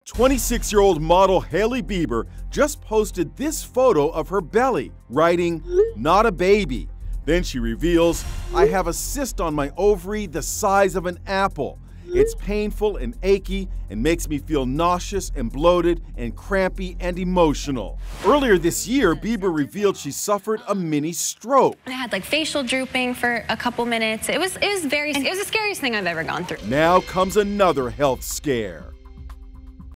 26-year-old model Hailey Bieber just posted this photo of her belly, writing, "Not a baby." Then she reveals, "I have a cyst on my ovary the size of an apple. It's painful and achy and makes me feel nauseous and bloated and crampy and emotional." Earlier this year, Bieber revealed she suffered a mini stroke. I had like facial drooping for a couple minutes. It was the scariest thing I've ever gone through. Now comes another health scare.